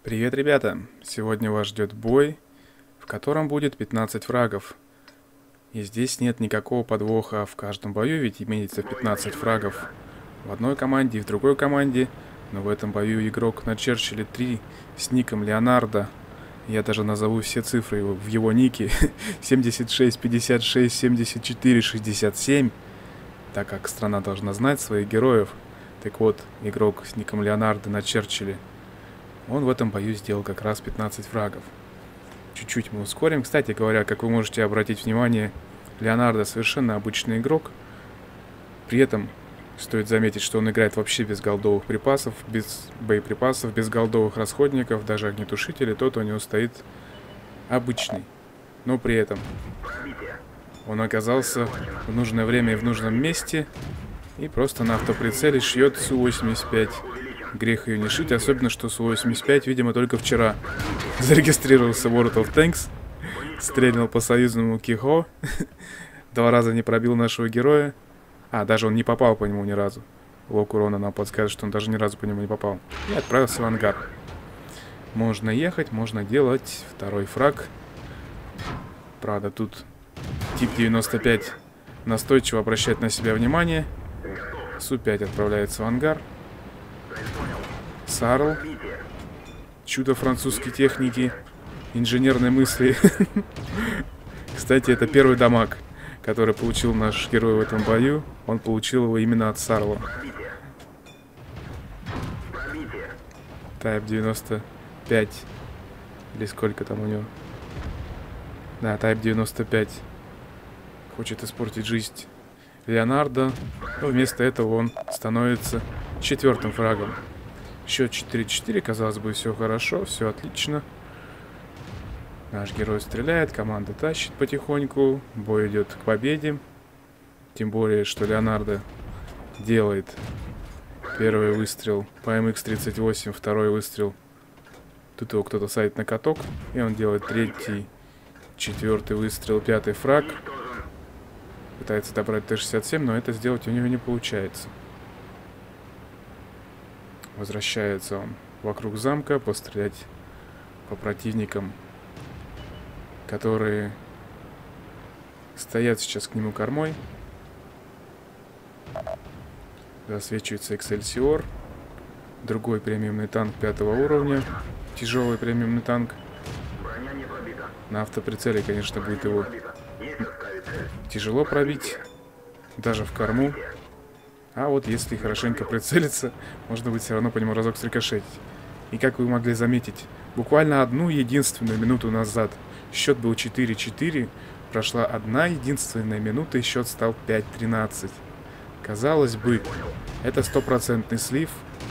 Привет, ребята! Сегодня вас ждет бой, в котором будет 15 врагов. И здесь нет никакого подвоха в каждом бою, ведь имеется 15 фрагов в одной команде и в другой команде. Но в этом бою игрок на Черчилле 3 с ником Леонардо. Я даже назову все цифры в его нике. 76, 56, 74, 67. Так как страна должна знать своих героев. Так вот, игрок с ником Леонардо на Черчилле. Он в этом бою сделал как раз 15 фрагов. Чуть-чуть мы ускорим. Кстати говоря, как вы можете обратить внимание, Леонардо совершенно обычный игрок. При этом стоит заметить, что он играет вообще без голдовых припасов, без боеприпасов, без голдовых расходников, даже огнетушители. Тот у него стоит обычный. Но при этом он оказался в нужное время и в нужном месте и просто на автоприцеле шьет Су-85. Грех ее не шить, особенно что Су-85, видимо, только вчера зарегистрировался в World of Tanks, стрельнул по союзному Кихо, 2 раза не пробил нашего героя, даже он не попал по нему ни разу. Лок урона нам подскажет, что он даже ни разу по нему не попал. И отправился в ангар. Можно ехать, можно делать второй фраг. Правда, тут тип 95 настойчиво обращает на себя внимание. Су-5 отправляется в ангар. Сарл. Чудо французской техники, инженерной мысли. Кстати, это первый дамаг, который получил наш герой в этом бою. Он получил его именно от Сарла. Type 95. Или сколько там у него? Да, Type 95. Хочет испортить жизнь Леонардо. Но вместо этого он становится 4-м фрагом. Счет 4-4, казалось бы, все хорошо, все отлично. Наш герой стреляет, команда тащит потихоньку, бой идет к победе. Тем более, что Леонардо делает первый выстрел по МХ-38, второй выстрел. Тут его кто-то садит на каток, и он делает 3-й, 4-й выстрел, 5-й фраг. Пытается добрать Т-67, но это сделать у него не получается. Возвращается он вокруг замка, пострелять по противникам, которые стоят сейчас к нему кормой. Засвечивается Эксельсиор. Другой премиумный танк 5-го уровня. Тяжелый премиумный танк. На автоприцеле, конечно, будет его тяжело пробить. Даже в корму. А вот если хорошенько прицелиться, можно будет все равно по нему разок срикошетить. И как вы могли заметить, буквально одну единственную минуту назад счет был 4-4, прошла одна единственная минута и счет стал 5-13. Казалось бы, это стопроцентный слив,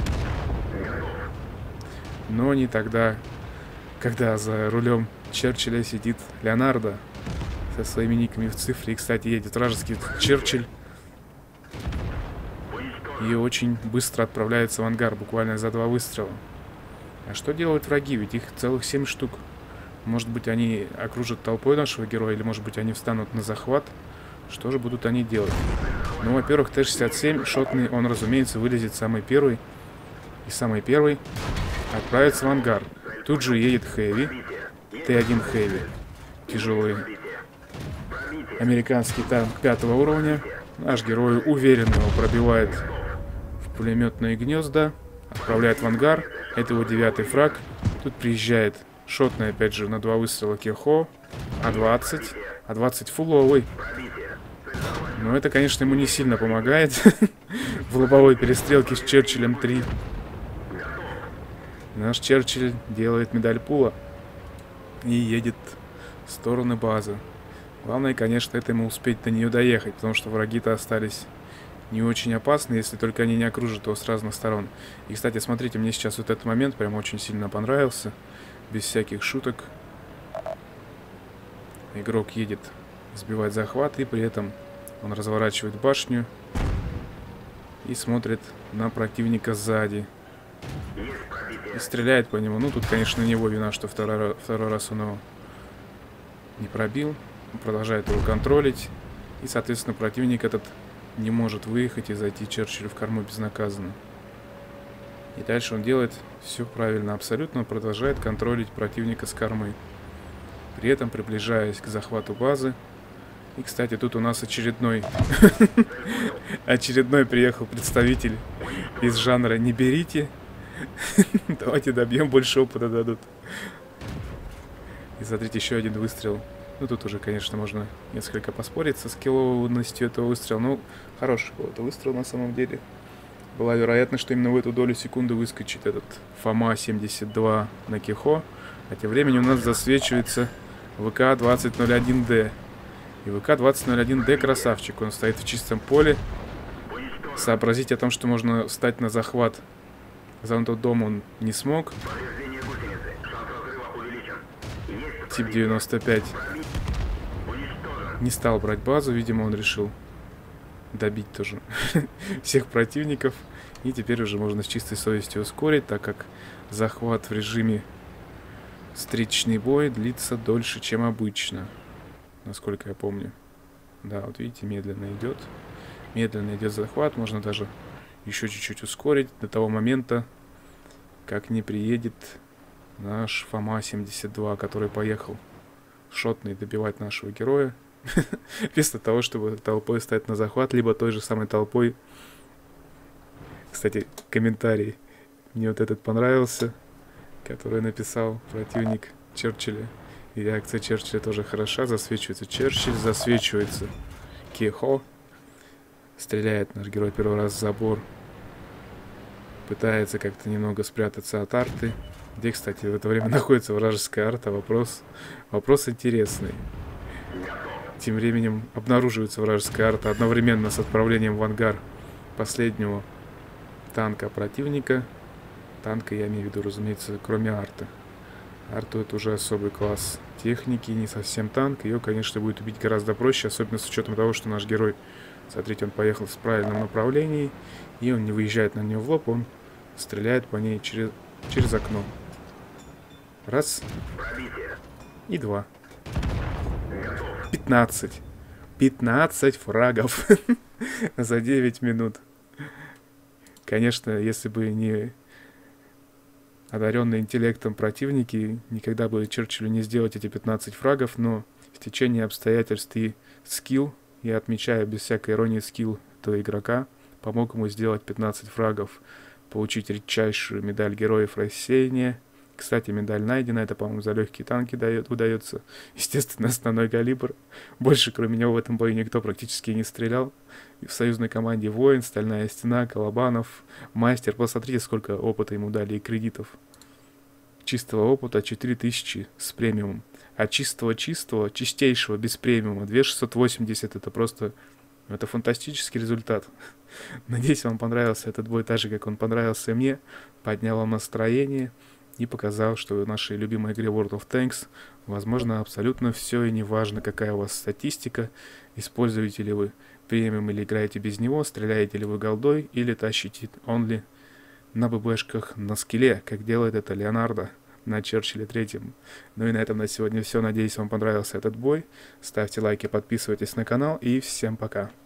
но не тогда, когда за рулем Черчилля сидит Леонардо со своими никами в цифре. И, кстати, едет вражеский Черчилль. И очень быстро отправляется в ангар, буквально за 2 выстрела. А что делают враги? Ведь их целых 7 штук. Может быть, они окружат толпой нашего героя, или, может быть, они встанут на захват. Что же будут они делать? Ну, во-первых, Т-67 шотный, он, разумеется, вылезет самый первый. И самый первый отправится в ангар. Тут же едет Хэви. Т-1 Хэви. Тяжелый американский танк 5-го уровня. Наш герой уверенно его пробивает в пулеметные гнезда. Отправляет в ангар. Это его 9-й фраг. Тут приезжает шотный, опять же, на 2 выстрела Кехо. А-20. А-20 фуловый. Но это, конечно, ему не сильно помогает в лобовой перестрелке с Черчиллем 3. Наш Черчилль делает медаль пула и едет в сторону базы. Главное, конечно, это ему успеть до нее доехать, потому что враги-то остались не очень опасны, если только они не окружат его с разных сторон. И, кстати, смотрите, мне сейчас вот этот момент прям очень сильно понравился. Без всяких шуток. Игрок едет сбивать захват, и при этом он разворачивает башню и смотрит на противника сзади. И стреляет по нему. Ну, тут, конечно, не его вина, что второй раз он его не пробил. Он продолжает его контролить. И, соответственно, противник этот не может выехать и зайти Черчиллю в корму безнаказанно. И дальше он делает все правильно, абсолютно. Он продолжает контролить противника с кормы, при этом приближаясь к захвату базы. И, кстати, тут у нас очередной приехал представитель из жанра «Не берите». Давайте добьем, больше опыта дадут. И смотрите, еще один выстрел. Ну, тут уже, конечно, можно несколько поспорить со скиллованностью этого выстрела. Ну, хороший был это выстрел на самом деле. Была вероятность, что именно в эту долю секунды выскочит этот ФАМА-72 на Кихо. А тем временем у нас засвечивается ВК-2001Д. И ВК-2001Д красавчик. Он стоит в чистом поле. Сообразить о том, что можно встать на захват за тот дом, он не смог. Тип 95 не стал брать базу. Видимо, он решил добить тоже всех противников. И теперь уже можно с чистой совестью ускорить, так как захват в режиме встречный бой длится дольше, чем обычно. Насколько я помню. Да, вот видите, медленно идет. Медленно идет захват. Можно даже еще чуть-чуть ускорить до того момента, как не приедет наш ФАМА-72, который поехал шотный добивать нашего героя. Вместо того, чтобы толпой стать на захват, либо той же самой толпой. Кстати, комментарий. Мне вот этот понравился, который написал противник Черчилля. И реакция Черчилля тоже хороша. Засвечивается Черчилль, засвечивается Кихо. Стреляет наш герой первый раз в забор. Пытается как-то немного спрятаться от арты. Где, кстати, в это время находится вражеская арта. Вопрос интересный. Тем временем обнаруживается вражеская арта одновременно с отправлением в ангар последнего танка противника. Танка я имею в виду, разумеется, кроме арты. Арту это уже особый класс техники, не совсем танк. Ее, конечно, будет убить гораздо проще, особенно с учетом того, что наш герой, смотрите, он поехал в правильном направлении, и он не выезжает на нее в лоб, он стреляет по ней через окно. Раз. И два. 15. 15 фрагов за 9 минут. Конечно, если бы не одаренные интеллектом противники, никогда бы Черчиллю не сделать эти 15 фрагов, но в течение обстоятельств и скилл, я отмечаю без всякой иронии скилл этого игрока, помог ему сделать 15 фрагов, получить редчайшую медаль героев рассеяния. Кстати, медаль найдена, это, по-моему, за легкие танки выдается. Естественно, основной калибр. Больше, кроме него, в этом бою никто практически не стрелял. И в союзной команде Воин, Стальная Стена, Колобанов, Мастер. Посмотрите, сколько опыта ему дали и кредитов. Чистого опыта 4000 с премиумом. А чистейшего, без премиума 2680. Это просто... Это фантастический результат. Надеюсь, вам понравился этот бой так же, как он понравился мне. Поднял вам настроение. И показал, что в нашей любимой игре World of Tanks возможно абсолютно все, и неважно, какая у вас статистика, используете ли вы премиум или играете без него, стреляете ли вы голдой или тащите онли на ББшках на скилле, как делает это Леонардо на Черчилле 3. Ну и на этом на сегодня все. Надеюсь, вам понравился этот бой. Ставьте лайки, подписывайтесь на канал и всем пока.